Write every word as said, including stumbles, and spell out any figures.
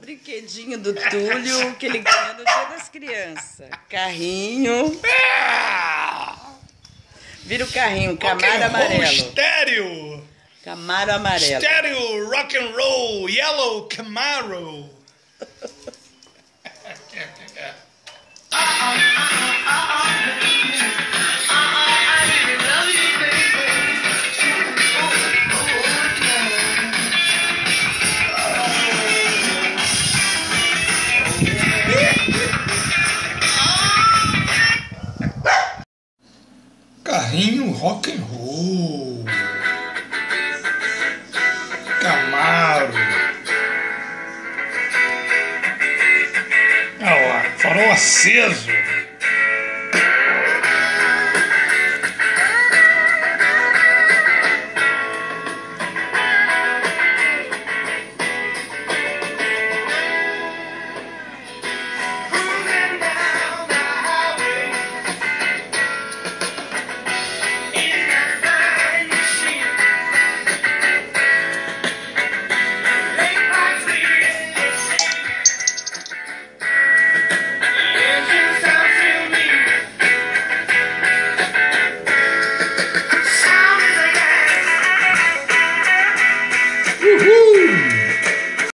brinquedinho do Túlio que ele ganha no Dia das Crianças. Carrinho. Vira o carrinho, Camaro amarelo. Estéreo. Camaro amarelo. Estéreo, rock and roll, yellow Camaro. Carrinho rock and roll, Camaro, olha lá, farol aceso.